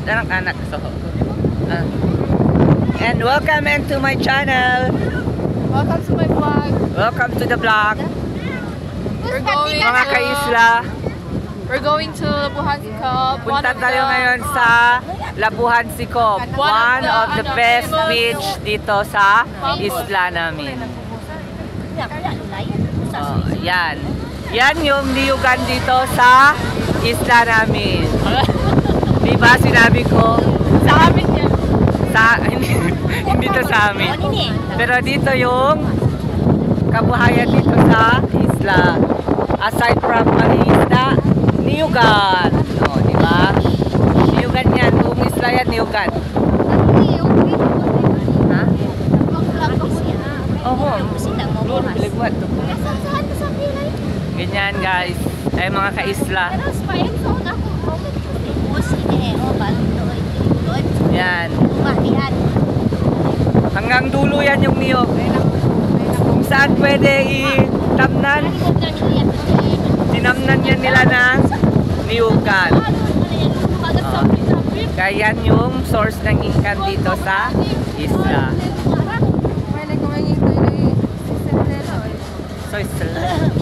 anak-anak. So, and welcome into my channel. Welcome to my vlog. Welcome to the vlog. Mga kaisla. We're going to Labuhan Sikop. Punta tayo ngayon sa Labuhan Sikop. One of the best beach dito sa isla namin. Oh, yan. Yan yung niyugan dito sa isla namin. Diba sinabi ko? Sa amin yan. Hindi to sa amin. Pero dito yung kabuhayan dito sa isla. Aside from isla, niyugan. O, diba? Niyugan yan. Buong isla yan, niyugan. Ha? Oo. Ganyan guys. Ay mga kaisla. Yan. Hanggang dulo yan yung niyog. Kung saan pwede itamnan, tinamnan yan nila ng niyugan. Kaya yan yung source ng income dito sa isla. So isla.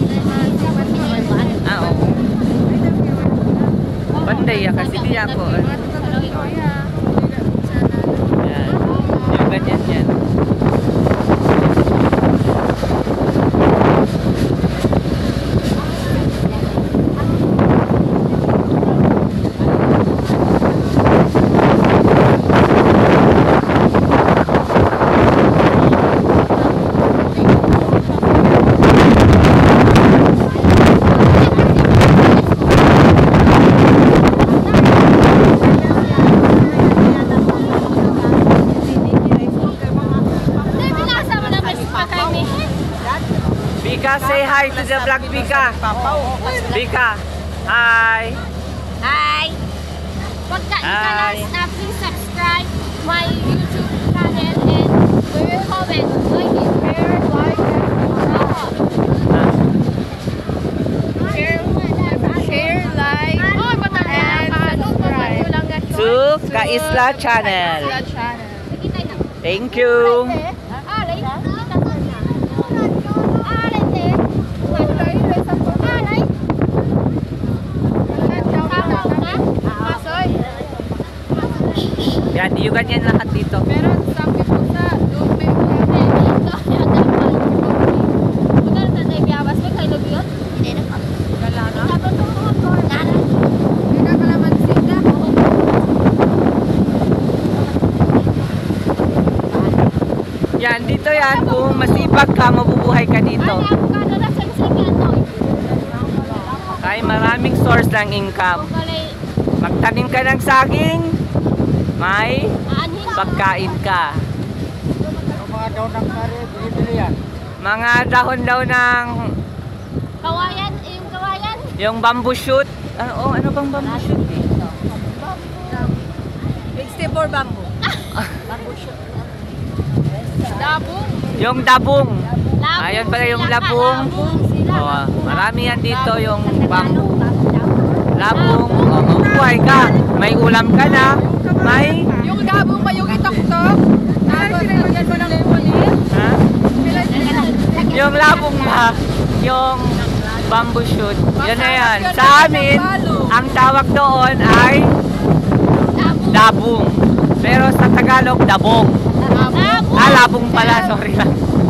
Oo. Panday ya kasi di ako. Yan. Yung ganyan yan. Bika, say hi to the vlog, Bika. Bika, hi. Hi. Hi. Please subscribe my YouTube channel and we will comment, like it, share, like, Share, like, and subscribe. To Kaisla Channel. Thank you. Yan, niyugan yan lahat dito. Meron sa Pipusa, doon may Yan, dito yan. Kung masipag ka, mabubuhay ka dito. Kaya maraming source ng income. Magtanim ka ng saging, may pagkain ka. Mga daw ng kare, bili-bili yan. Mga dahon daw ng kawayan, yung kawayan. yung bamboo shoot. Ano bang bamboo shoot eh? vegetable bamboo. Dabong. Yung dabong. Ayun pala yung labong. Oh, marami yan dito yung bamboo. Labong. Oh, mabuhay ka. May ulam ka na. May Yung dabong ba yung itok-tok? Tapos lagyan mo ng lemon. ha? Yung labong ba? Yung bamboo shoot. Yan na yan. Sa amin, ang tawag doon ay dabong. Pero sa Tagalog, dabong. Labong pala. Sorry lang.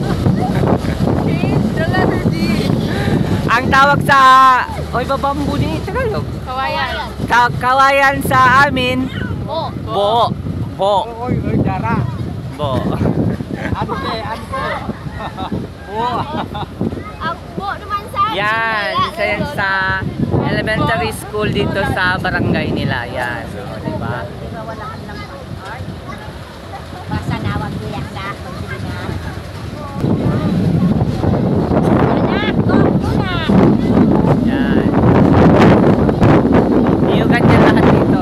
The letter D. Ang tawag sa bamboo ni Tagalog. Kawayan. Kawayan sa amin, bo. Oy, dara. Bo. Ano ke? Oo. Ang po naman sa Yan, isa yan sa elementary school dito sa barangay nila. Yan, o, diba? basa nawag kuya sa pagbilingan. Yan. Niyugan yan lahat dito.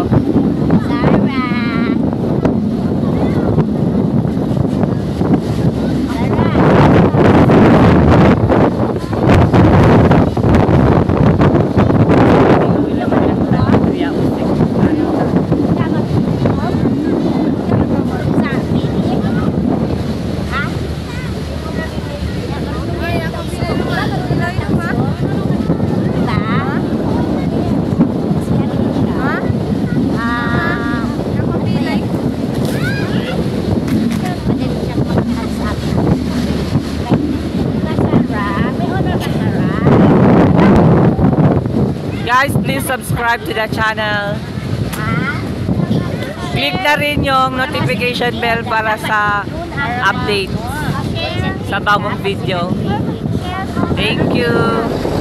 please subscribe to the channel. Click na rin yung notification bell para sa update sa bagong video. Thank you.